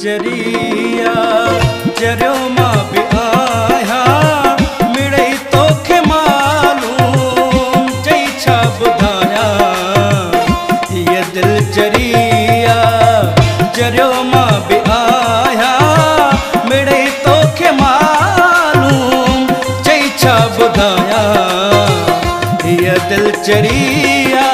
चरिया चरियो मां भी आया मिड़ई तोखे मालूम चई छा ॿुधाया ये दिल चरिया चरियो मां भी आया मिड़ई तोखे मालूम चई छा ॿुधाया ये दिल चरिया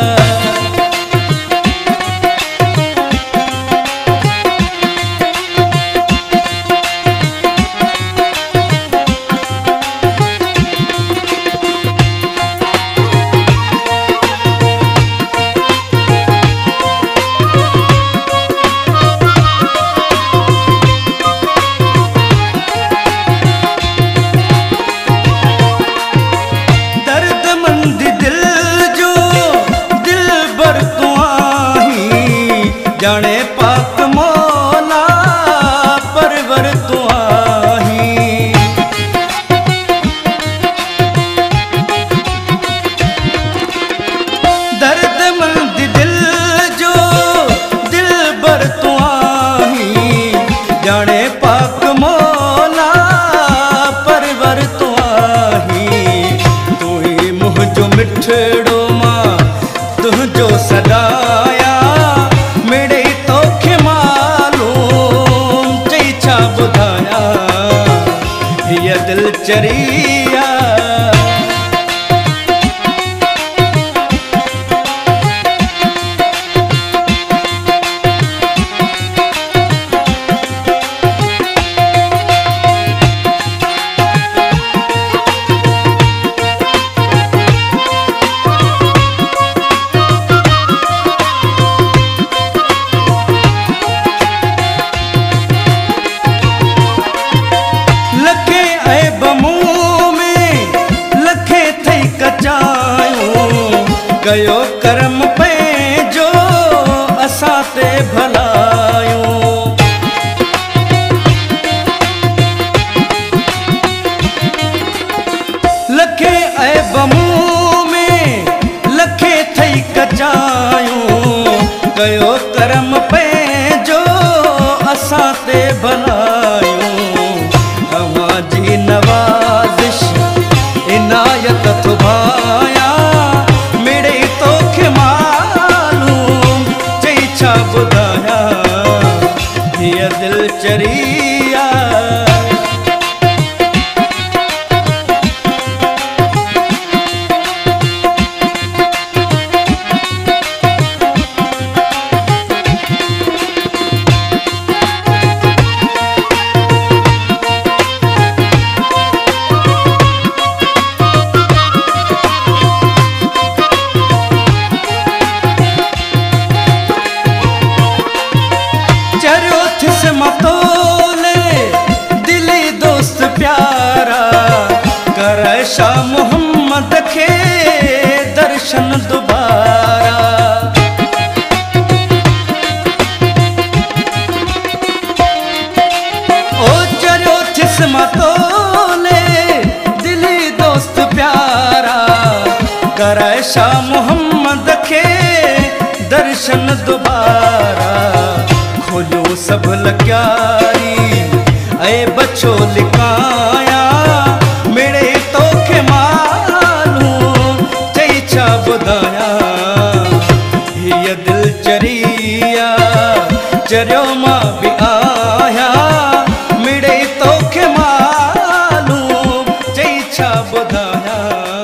जाने पाक मौला परवर तू आही दर्दमंद दिल जो दिल बर तू आही जाने पाक मौला परवर तू आही तू ही मुझो मिठड़ो मां तुझो सदाया दिल चरिया कयो कर्म पे जो असां ते भलायो लखे ऐब मुंह में लखे थई कचायूं कयो कर्म पे जो असां ते भलायूं अवां जी नवाज़िश इनायत थुभाया ॿुधाया ये दिल चरिया शाह मोहम्मद के दर्शन दोबारा ओ चरियो थिस मतोले दिली दोस्त प्यारा कराए शाह मोहम्मद के दर्शन दोबारा खोलो सब लक्यारी ऐ बच्चो लिकाया मेरे तोखे मालूम चई छा ॿुधाया ये दिल चरिया चरियो मां भी आया मिड़ई तोखे मालूम चई छा ॿुधाया।